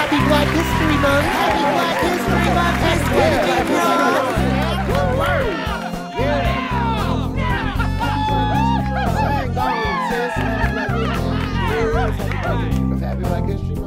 Happy Black History Month. Happy Black History Month. Let's get it, bro. Happy Black History